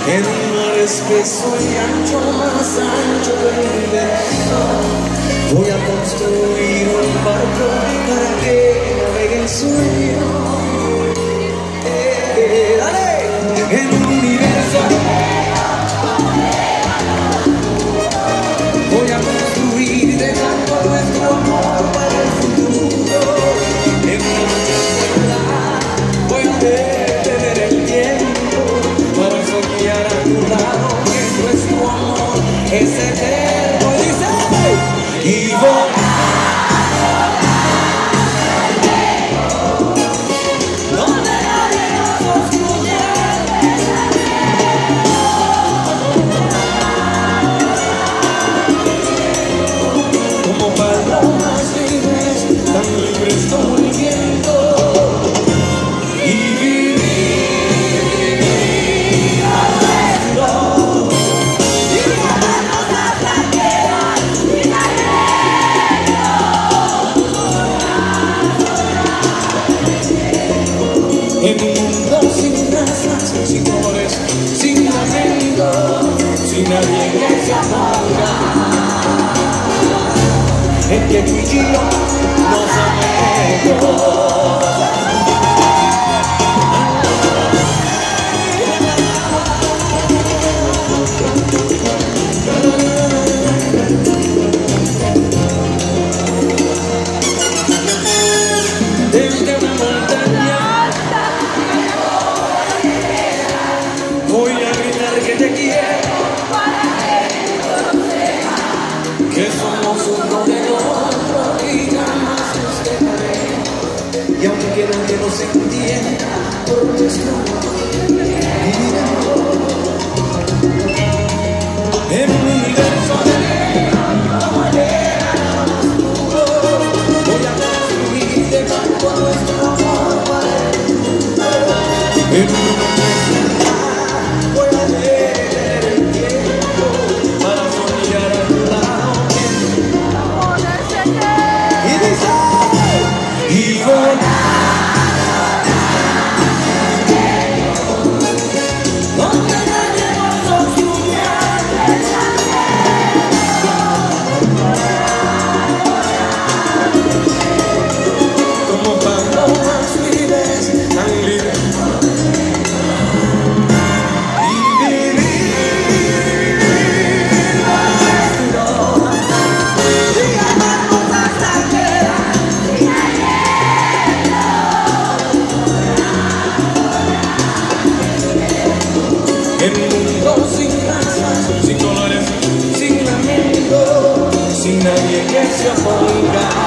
en un mar espeso y ancho, más ancho que el universo. Voy a construir un barco para que navegue el sueño. Dale, en un universo. Voy a construir dejando nuestro amor para el futuro. En una noche sola voy a detener el tiempo para soñar a tu lado que nuestro amor es eterno. Y dice, y donde nadie nos obstruya. Como palomas libres, tan libres como el viento. Y vivir adentro. Y comernos las laqueras y la en un mundo sin razas, sin colores, sin lamento, sin nadie que se apaga. En que tú y yo nos amemos. Desde una montaña voy a gritar que te quiero, que somos uno del otro y jamás nos dejaré. Y aunque nadie nos entienda por nuestro amor, viviremos en un universo de como ayer oscuro. Voy a construir dejando nuestro amor para el futuro. En una noche sola voy a detener el tiempo para soñar a tu lado que tu amor es eterno. Y dice, y volar donde nadie nos obstruya. Como palomas libres, tan libres. Y vivir adentro. Y amarnos hasta quedar sin aliento. En un mundo sin razas, sin colores, sin lamento, sin nadie que se oponga.